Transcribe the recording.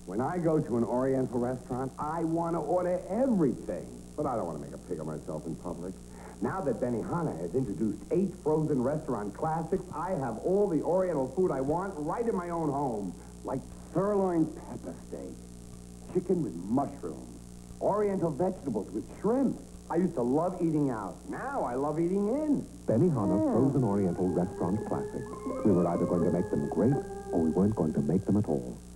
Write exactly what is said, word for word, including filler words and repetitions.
When I go to an Oriental restaurant, I want to order everything. But I don't want to make a pig of myself in public. Now that Benihana has introduced eight frozen restaurant classics, I have all the Oriental food I want right in my own home. Like sirloin pepper steak, chicken with mushrooms, Oriental vegetables with shrimp. I used to love eating out. Now I love eating in. Benihana frozen Oriental restaurant classics. We were either going to make them great or we weren't going to make them at all.